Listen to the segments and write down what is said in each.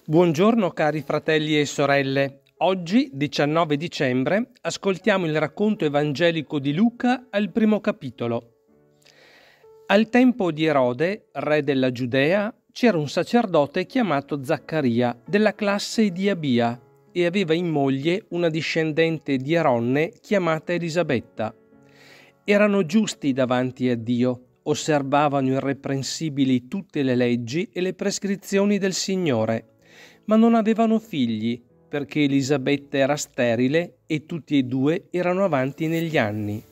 Buongiorno cari fratelli e sorelle. Oggi, 19 dicembre, ascoltiamo il racconto evangelico di Luca al primo capitolo. Al tempo di Erode, re della Giudea, c'era un sacerdote chiamato Zaccaria, della classe di Abia, e aveva in moglie una discendente di Aronne chiamata Elisabetta. Erano giusti davanti a Dio, osservavano irreprensibili tutte le leggi e le prescrizioni del Signore, ma non avevano figli, perché Elisabetta era sterile e tutti e due erano avanti negli anni.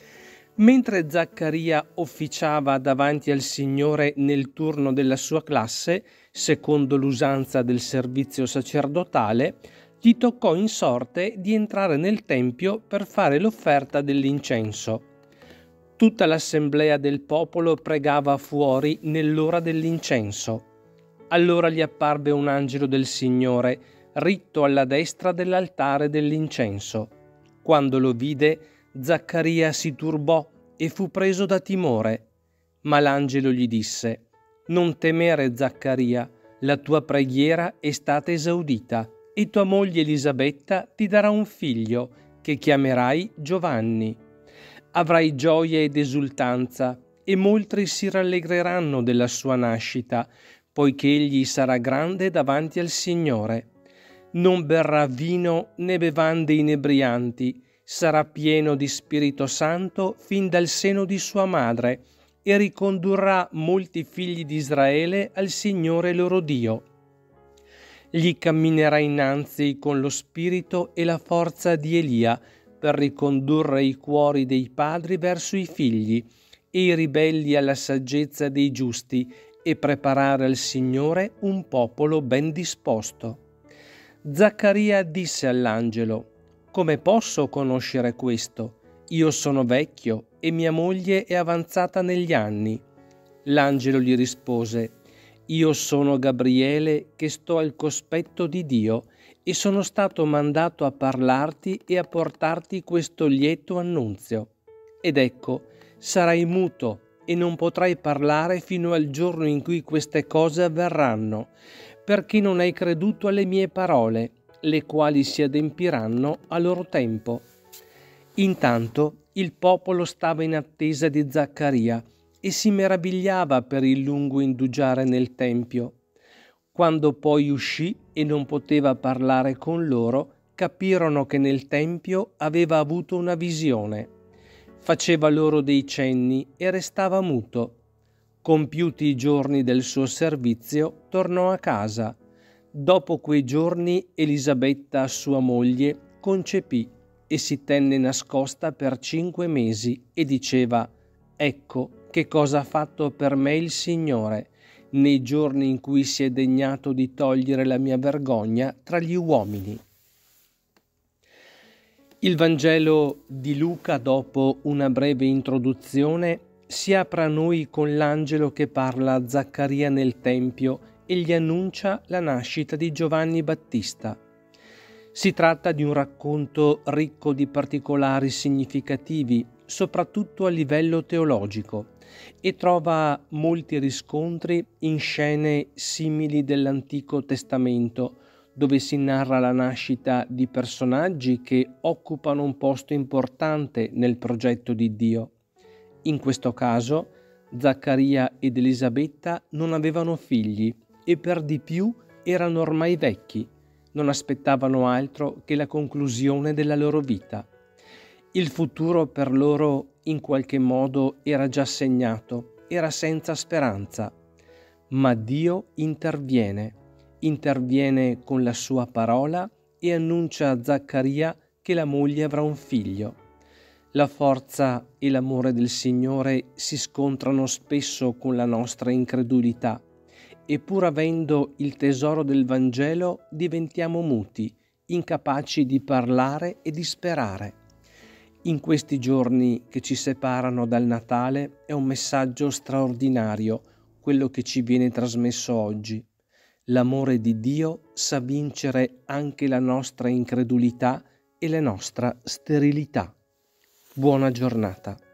Mentre Zaccaria officiava davanti al Signore nel turno della sua classe, secondo l'usanza del servizio sacerdotale, gli toccò in sorte di entrare nel tempio per fare l'offerta dell'incenso. Tutta l'assemblea del popolo pregava fuori nell'ora dell'incenso. Allora gli apparve un angelo del Signore, ritto alla destra dell'altare dell'incenso. Quando lo vide, Zaccaria si turbò e fu preso da timore. Ma l'angelo gli disse: «Non temere, Zaccaria, la tua preghiera è stata esaudita, e tua moglie Elisabetta ti darà un figlio, che chiamerai Giovanni. Avrai gioia ed esultanza, e molti si rallegreranno della sua nascita, poiché egli sarà grande davanti al Signore. Non berrà vino né bevande inebrianti, sarà pieno di Spirito Santo fin dal seno di sua madre, e ricondurrà molti figli di Israele al Signore loro Dio. Gli camminerà innanzi con lo spirito e la forza di Elia, per ricondurre i cuori dei padri verso i figli, e i ribelli alla saggezza dei giusti, e preparare al Signore un popolo ben disposto». Zaccaria disse all'angelo: «Come posso conoscere questo? Io sono vecchio e mia moglie è avanzata negli anni». L'angelo gli rispose: «Io sono Gabriele, che sto al cospetto di Dio, e sono stato mandato a parlarti e a portarti questo lieto annunzio. Ed ecco, sarai muto e non potrai parlare fino al giorno in cui queste cose avverranno, perché non hai creduto alle mie parole, le quali si adempiranno a loro tempo». Intanto il popolo stava in attesa di Zaccaria e si meravigliava per il lungo indugiare nel tempio. Quando poi uscì e non poteva parlare con loro, capirono che nel tempio aveva avuto una visione. Faceva loro dei cenni e restava muto. Compiuti i giorni del suo servizio, tornò a casa. Dopo quei giorni Elisabetta, sua moglie, concepì e si tenne nascosta per 5 mesi e diceva: «Ecco che cosa ha fatto per me il Signore, nei giorni in cui si è degnato di togliere la mia vergogna tra gli uomini». Il Vangelo di Luca, dopo una breve introduzione, si apre a noi con l'angelo che parla a Zaccaria nel Tempio e gli annuncia la nascita di Giovanni Battista. Si tratta di un racconto ricco di particolari significativi, soprattutto a livello teologico, e trova molti riscontri in scene simili dell'Antico Testamento, dove si narra la nascita di personaggi che occupano un posto importante nel progetto di Dio. In questo caso, Zaccaria ed Elisabetta non avevano figli e per di più erano ormai vecchi, non aspettavano altro che la conclusione della loro vita. Il futuro per loro in qualche modo era già segnato, era senza speranza. Ma Dio interviene con la sua parola e annuncia a Zaccaria che la moglie avrà un figlio. La forza e l'amore del Signore si scontrano spesso con la nostra incredulità, e pur avendo il tesoro del Vangelo diventiamo muti, incapaci di parlare e di sperare. In questi giorni che ci separano dal Natale è un messaggio straordinario quello che ci viene trasmesso oggi. L'amore di Dio sa vincere anche la nostra incredulità e la nostra sterilità. Buona giornata.